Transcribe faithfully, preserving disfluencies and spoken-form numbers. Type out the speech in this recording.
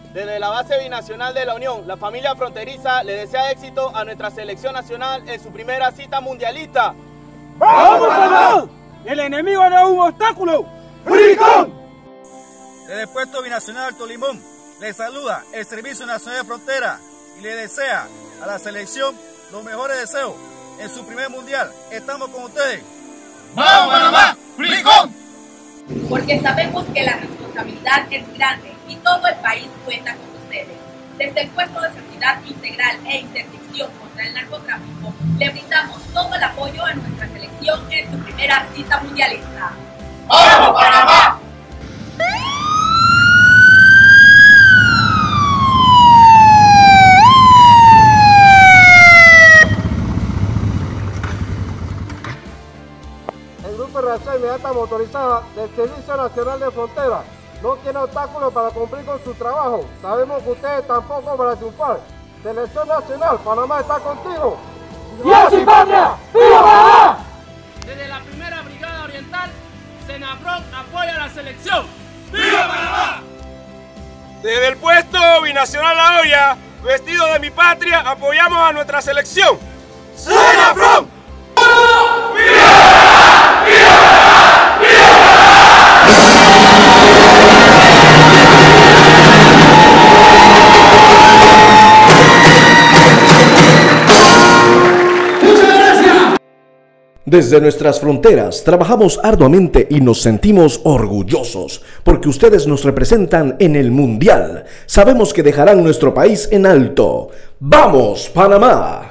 Desde la base binacional de la Unión, la familia fronteriza le desea éxito a nuestra selección nacional en su primera cita mundialista. ¡Vamos, Panamá! ¡El enemigo no es un obstáculo! ¡Fricón! Desde el puesto binacional Alto Limón, le saluda el Servicio Nacional de Frontera y le desea a la selección los mejores deseos en su primer mundial. Estamos con ustedes. ¡Vamos, Panamá! ¡Fricón! Porque sabemos que la responsabilidad es grande y todo el país cuenta con ustedes. Desde el puesto de seguridad integral e interdicción contra el narcotráfico, le brindamos todo el apoyo a nuestra selección en su primera cita mundialista. ¡Vamos, Panamá! El Grupo de Reacción Inmediata Motorizada del Servicio Nacional de Frontera no tiene obstáculos para cumplir con su trabajo. Sabemos que ustedes tampoco van a triunfar. Selección Nacional, Panamá está contigo. ¡Dios y patria! ¡Viva Panamá! Desde la primera Brigada Oriental, Senapron apoya a la selección. ¡Viva Panamá! Desde el puesto binacional La Hoya, vestido de mi patria, apoyamos a nuestra selección. ¡Senapron! Desde nuestras fronteras trabajamos arduamente y nos sentimos orgullosos porque ustedes nos representan en el Mundial. Sabemos que dejarán nuestro país en alto. ¡Vamos, Panamá!